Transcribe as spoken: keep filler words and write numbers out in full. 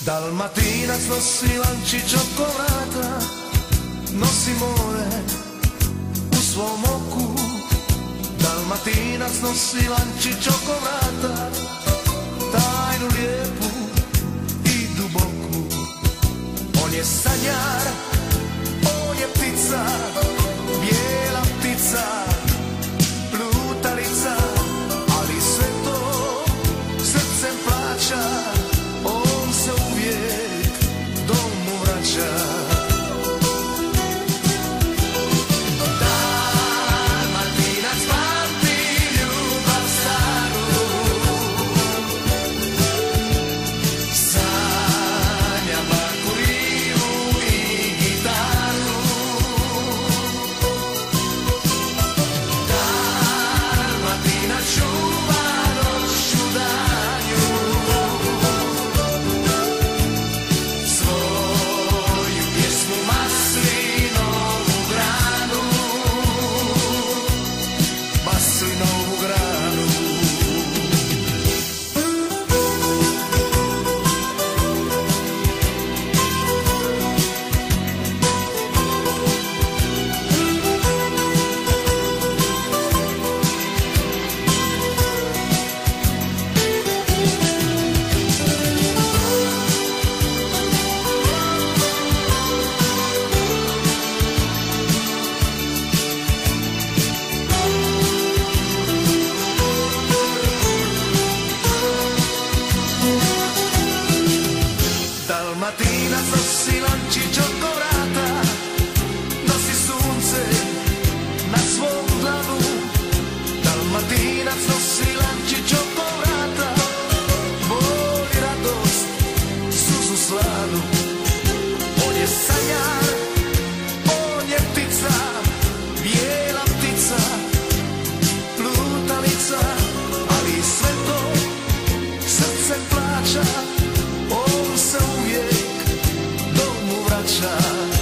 Dalmatinac nosi lančić oko vrata, nosi more u svom oku. Dalmatinac nosi lančić oko vrata, tajnu lijepu i duboku. On je sanjar, on je ptica, bijela ptica, lutalica, ali sve to srcem plaća. On se uvijek domu vraća. Dalmatinac pamti ljubav staru, Sanja, barku, rivu i gitaru. Dalmatinac čuva noću, danju, svoju pjesmu, maslinovu granu, maslinovu granu. Dalmatinac nosi lančić oko vrata, nosi sunce na svom dlanu. Dalmatinac nosi lančić oko vrata, bol i radost, suzu slanu. On je sanjar, on je ptica, bijela ptica, lutalica, ali sve to srcem plaća. On se uvijek domu vraća.